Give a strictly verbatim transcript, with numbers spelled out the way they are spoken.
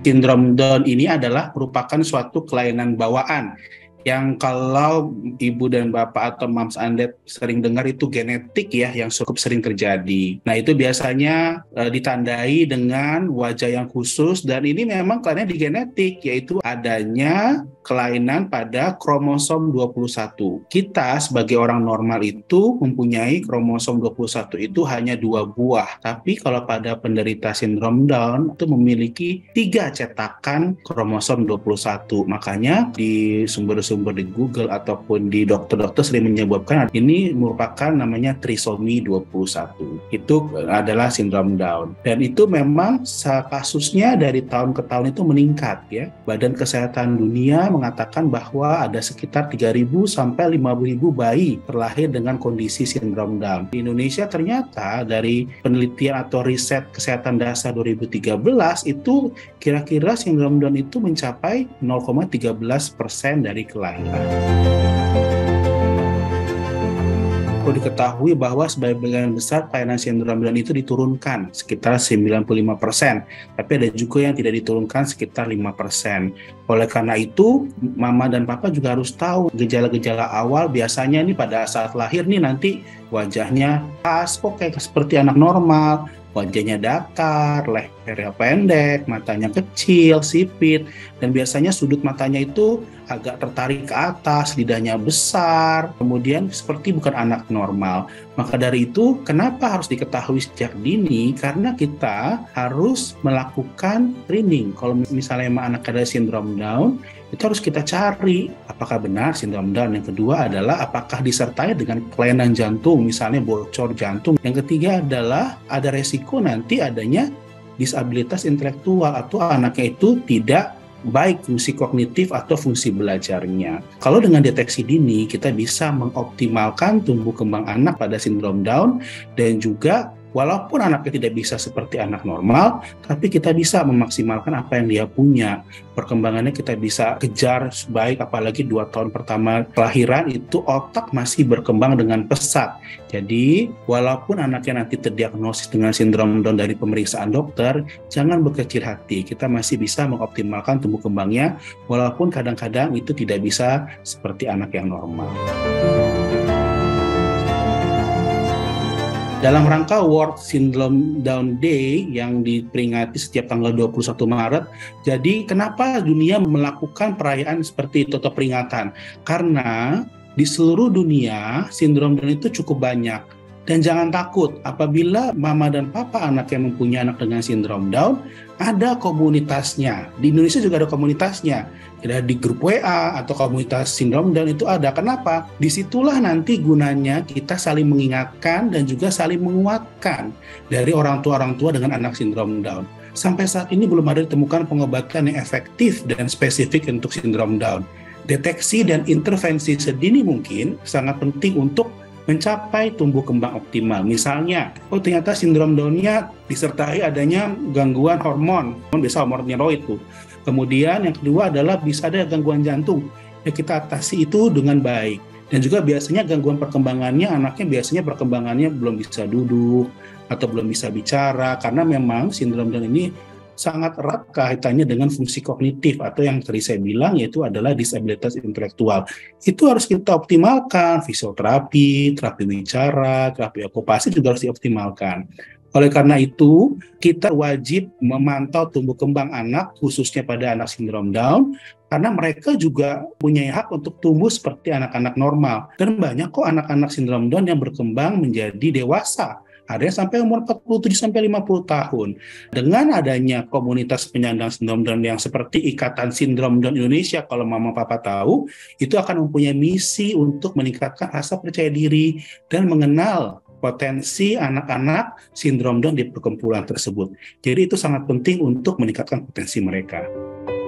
Sindrom Down ini adalah merupakan suatu kelainan bawaan yang kalau ibu dan bapak atau mams Anda sering dengar itu genetik ya, yang cukup sering terjadi. Nah itu biasanya e, ditandai dengan wajah yang khusus, dan ini memang kelainan di genetik, yaitu adanya kelainan pada kromosom dua puluh satu. Kita sebagai orang normal itu mempunyai kromosom dua puluh satu itu hanya dua buah, tapi kalau pada penderita sindrom Down itu memiliki tiga cetakan kromosom dua puluh satu. Makanya di sumber sumber di Google ataupun di dokter-dokter sering menyebutkan ini merupakan namanya trisomi dua puluh satu. Itu adalah sindrom Down. Dan itu memang kasusnya dari tahun ke tahun itu meningkat ya. Badan Kesehatan Dunia mengatakan bahwa ada sekitar tiga ribu sampai lima ribu bayi terlahir dengan kondisi sindrom Down. Di Indonesia ternyata dari penelitian atau riset kesehatan dasar dua ribu tiga belas itu kira-kira sindrom Down itu mencapai nol koma satu tiga persen dari kelahiran. Perlu diketahui bahwa sebagian besar kelainan sindrom Down itu diturunkan sekitar sembilan puluh lima persen, tapi ada juga yang tidak diturunkan sekitar lima persen. Oleh karena itu, mama dan papa juga harus tahu gejala-gejala awal. Biasanya nih pada saat lahir nih nanti wajahnya khas, kok kayak seperti anak normal, wajahnya datar, lehernya pendek, matanya kecil, sipit, dan biasanya sudut matanya itu agak tertarik ke atas, lidahnya besar, kemudian seperti bukan anak normal. Maka dari itu, kenapa harus diketahui sejak dini? Karena kita harus melakukan screening. Kalau misalnya emang anak ada sindrom Down, itu harus kita cari apakah benar sindrom Down. Yang kedua adalah apakah disertai dengan kelainan jantung, misalnya bocor jantung. Yang ketiga adalah ada resiko nanti adanya disabilitas intelektual atau anaknya itu tidak baik fungsi kognitif atau fungsi belajarnya. Kalau dengan deteksi dini, kita bisa mengoptimalkan tumbuh kembang anak pada sindrom Down, dan juga walaupun anaknya tidak bisa seperti anak normal, tapi kita bisa memaksimalkan apa yang dia punya. Perkembangannya kita bisa kejar baik, apalagi dua tahun pertama kelahiran itu otak masih berkembang dengan pesat. Jadi, walaupun anaknya nanti terdiagnosis dengan sindrom Down dari pemeriksaan dokter, jangan berkecil hati. Kita masih bisa mengoptimalkan tumbuh kembangnya, walaupun kadang-kadang itu tidak bisa seperti anak yang normal. Dalam rangka World Syndrome Down Day yang diperingati setiap tanggal dua puluh satu Maret, jadi kenapa dunia melakukan perayaan seperti itu atau peringatan? Karena di seluruh dunia sindrom Down itu cukup banyak. Dan jangan takut, apabila mama dan papa anak yang mempunyai anak dengan sindrom Down, ada komunitasnya. Di Indonesia juga ada komunitasnya. Ada di grup W A atau komunitas sindrom Down itu ada. Kenapa? Disitulah nanti gunanya kita saling mengingatkan dan juga saling menguatkan dari orang tua-orang tua dengan anak sindrom Down. Sampai saat ini belum ada ditemukan pengobatan yang efektif dan spesifik untuk sindrom Down. Deteksi dan intervensi sedini mungkin sangat penting untuk mencapai tumbuh kembang optimal. Misalnya, oh ternyata sindrom Down-nya disertai adanya gangguan hormon, biasa hormon tiroid tuh. Kemudian yang kedua adalah bisa ada gangguan jantung. Ya kita atasi itu dengan baik. Dan juga biasanya gangguan perkembangannya, anaknya biasanya perkembangannya belum bisa duduk atau belum bisa bicara, karena memang sindrom Down ini sangat erat kaitannya dengan fungsi kognitif atau yang tadi saya bilang yaitu adalah disabilitas intelektual. Itu harus kita optimalkan, fisioterapi, terapi bicara, terapi okupasi juga harus dioptimalkan. Oleh karena itu, kita wajib memantau tumbuh kembang anak, khususnya pada anak sindrom Down, karena mereka juga punya hak untuk tumbuh seperti anak-anak normal. Dan banyak kok anak-anak sindrom Down yang berkembang menjadi dewasa. Ada yang sampai umur empat puluh tujuh sampai lima puluh tahun. Dengan adanya komunitas penyandang sindrom Down yang seperti Ikatan Sindrom Down Indonesia, kalau mama papa tahu, itu akan mempunyai misi untuk meningkatkan rasa percaya diri dan mengenal potensi anak-anak sindrom Down di perkumpulan tersebut. Jadi itu sangat penting untuk meningkatkan potensi mereka.